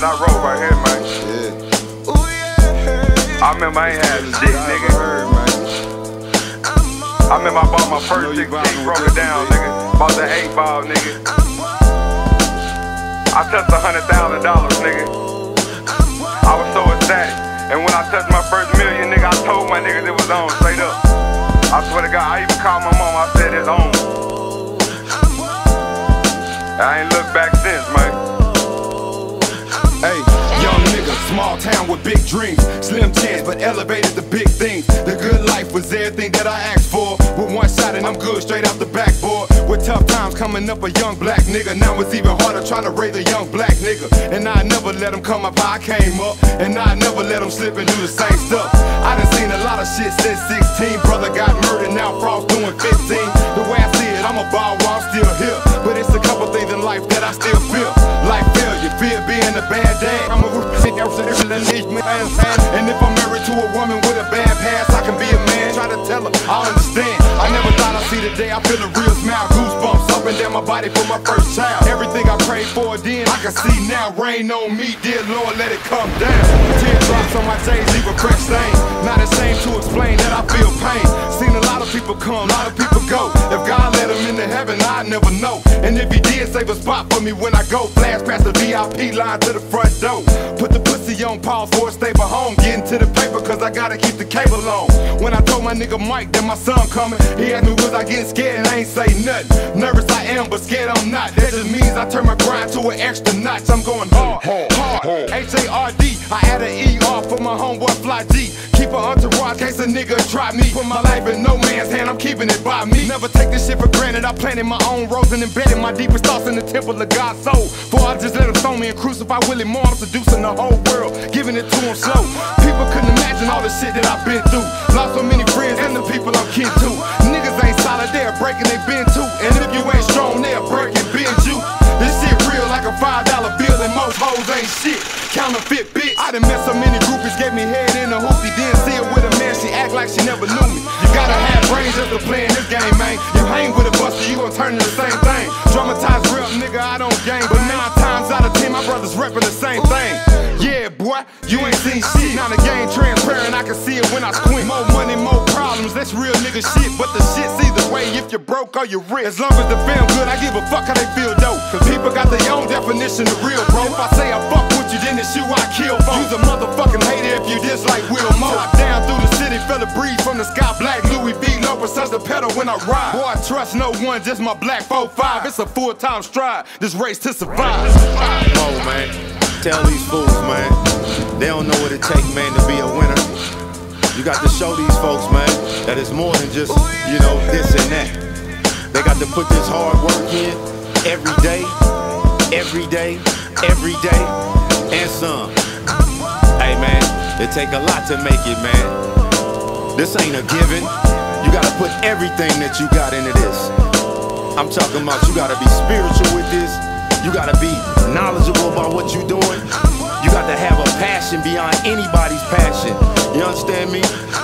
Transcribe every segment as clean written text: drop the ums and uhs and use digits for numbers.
that I wrote right here, man. I remember I ain't had shit, nigga. I remember I bought my first 16, broke it down, nigga. Bought the 8-ball, nigga. I touched $100,000, nigga. I was so ecstatic. And when I touched my first million, nigga, I told my niggas it was on, straight up. I swear to God, I even called my mom, I said it's on. I ain't looked back since, man. Hey, young nigga, small town with big dreams. Slim chance, but elevated to big things. The good life was everything that I asked for. With one shot and I'm good straight off the backboard. With tough times coming up, a young black nigga. Now it's even harder trying to raise a young black nigga. And I never let him come up how I came up. And I never let him slip and do the same stuff. I done seen a lot of shit since 16. Brother got murdered, now Frost doing 15. The way I see it, I'm a ball while I'm still here. But it's a couple things in life that I still feel. Like failure, fear being a bad dad. I'm a and if I'm married to a woman with a bad past, I can be a man. Try to tell her, I understand. I never thought I'd see the day I feel a real smile. Goosebumps up and down my body for my first child. Everything I prayed for then, I can see now. Rain on me, dear Lord, let it come down. Teardrops on my J's leave a fresh stain. Not ashamed to explain that I feel pain. Seen a lot of people come, a lot of people go. If God let them into heaven, I'd never know. And if he did, save a spot for me when I go. Flash past the VIP line to the front door. Put the pussy on pause for a stable home. Getting to the paper cause I gotta keep the cable on. When I told my nigga Mike that my son coming, he asked me was I getting scared and I ain't say nothing. Nervous I am but scared I'm not. That just means I turn my grind to an extra notch. I'm going hard, H-A-R-D. I add an E-R for my homeboy Fly G. Keep an entourage case a nigga try me. Put my life in no man's hand, I'm keeping it by me. Never take this shit for granted. I planted my own rose and embedded my deepest thoughts in the temple of God's soul. Before I just let him stone me and crucify Willy Mo, I'm seducing the whole world, giving it to him slow. People couldn't imagine all the shit that I've been through. Lost so many friends and the people I'm kin to. Niggas ain't solid, they're breaking, they been too. And if you ain't strong, they'll break and bend you. This shit real like a $5 bill and most hoes ain't shit. Counterfeit bitch. I done met so many groupies, gave me head in a hoopty. Didn't see her with a man, she act like she never knew me. You gotta have brains just to play in this game, man. You hang with a buster, you gon' turn to the same thing. Dramatized real nigga, I don't game. But 9 times out of 10, my brothers reppin' the same thing. Yeah, boy, you ain't seen shit. Now the game transparent, I can see it when I squint. More money, more problems, that's real nigga shit. But the shit's either way, if you're broke or you're rich. As long as the film good, I give a fuck how they feel though. Cause people got their own definition of real, bro. If I say I fuck with you, then it's you I kill for. You's a motherfucking hater if you dislike Willy Mo. Top down through the city, feel the breeze from the sky. Black Louis V, low such the pedal when I ride. Boy, I trust no one, just my black 4-5. It's a full-time stride, this race to survive. Oh, man. Tell these fools, man, they don't know what it takes, man, to be a winner. You got to show these folks, man, that it's more than just, you know, this and that. They got to put this hard work in every day, every day, every day, and some. Hey, man, it take a lot to make it, man. This ain't a given. You got to put everything that you got into this. I'm talking about you got to be spiritual with this. You gotta be knowledgeable about what you're doing. You got to have a passion beyond anybody's passion. You understand me?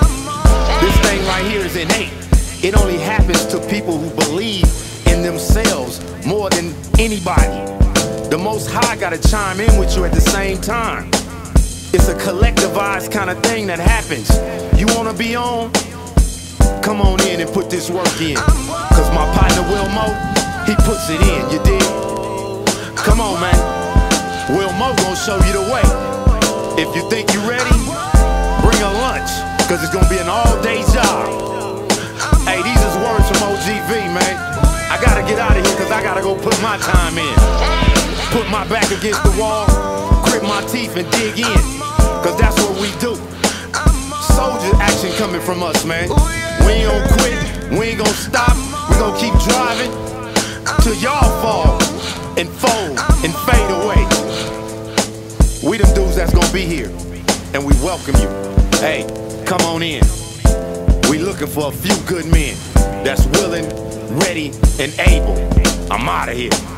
This thing right here is innate. It only happens to people who believe in themselves more than anybody. The Most High gotta chime in with you at the same time. It's a collectivized kind of thing that happens. You wanna be on? Come on in and put this work in. Cause my partner Willy Mo, he puts it in, you dig? Come on, man. Willy Mo gon' show you the way. If you think you ready, bring a lunch, cause it's gonna be an all-day job. Hey, these is words from OGV, man. I gotta get out of here cause I gotta go put my time in. Put my back against the wall, grit my teeth and dig in, cause that's what we do. Soldier action coming from us, man. We ain't gon' quit, we ain't gon' stop. We gon' keep driving till y'all fall and fold and fade away. We them dudes that's gonna be here, and we welcome you. Hey, come on in. We looking for a few good men that's willing, ready, and able. I'm out of here.